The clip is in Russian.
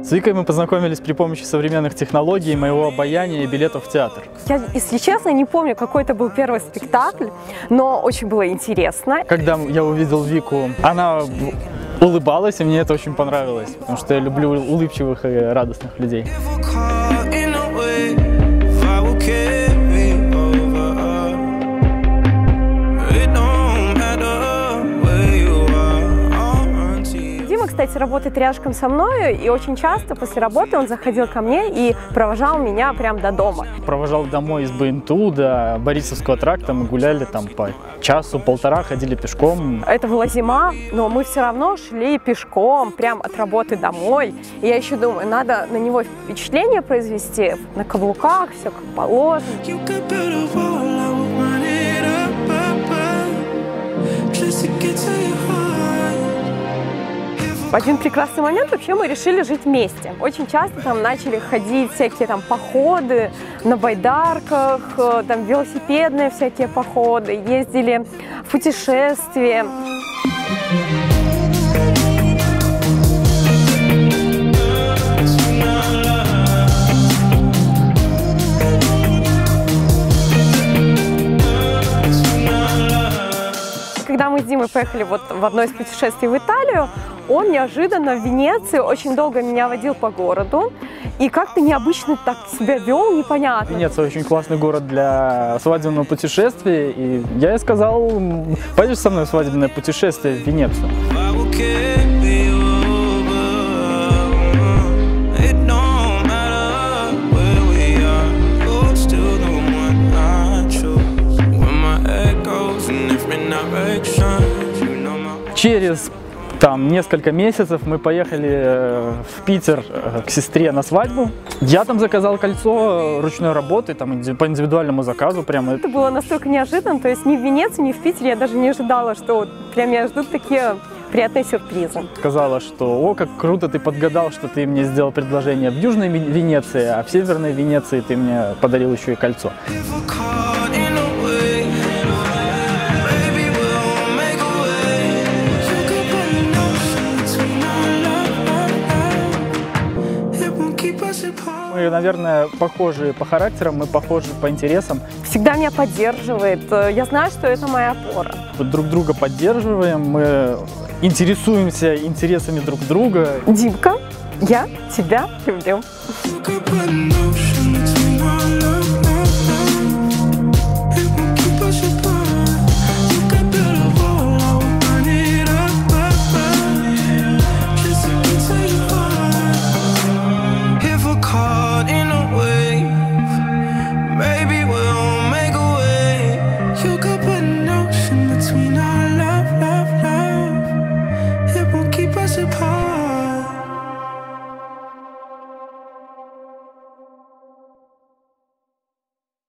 С Викой мы познакомились при помощи современных технологий, моего обаяния и билетов в театр. Я, если честно, не помню, какой это был первый спектакль, но очень было интересно. Когда я увидел Вику, она улыбалась, и мне это очень понравилось, потому что я люблю улыбчивых и радостных людей. Кстати, работает рядышком со мной, и очень часто после работы он заходил ко мне и провожал меня прямо до дома. Провожал домой из БНТУ до Борисовского тракта, мы гуляли там по часу-полтора, ходили пешком. Это была зима, но мы все равно шли пешком прямо от работы домой. И я еще думаю, надо на него впечатление произвести, на каблуках, все как положено. В один прекрасный момент вообще мы решили жить вместе. Очень часто там начали ходить всякие там походы на байдарках, там велосипедные всякие походы, ездили в путешествия. Когда мы с Димой поехали вот в одно из путешествий в Италию, он неожиданно в Венеции очень долго меня водил по городу и как-то необычно так себя вел, непонятно. Венеция очень классный город для свадебного путешествия, и я ей сказал, пойдешь со мной в свадебное путешествие в Венецию. Через несколько месяцев мы поехали в Питер к сестре на свадьбу. Я там заказал кольцо ручной работы, там по индивидуальному заказу прямо. Это было настолько неожиданно, то есть ни в Венеции, ни в Питере я даже не ожидала, что вот прям меня ждут такие приятные сюрпризы. Сказала, что о, как круто ты подгадал, что ты мне сделал предложение в Южной Венеции, а в Северной Венеции ты мне подарил еще и кольцо. Мы, наверное, похожи по характерам, мы похожи по интересам. Всегда меня поддерживает. Я знаю, что это моя опора. Друг друга поддерживаем, мы интересуемся интересами друг друга. Димка, я тебя люблю.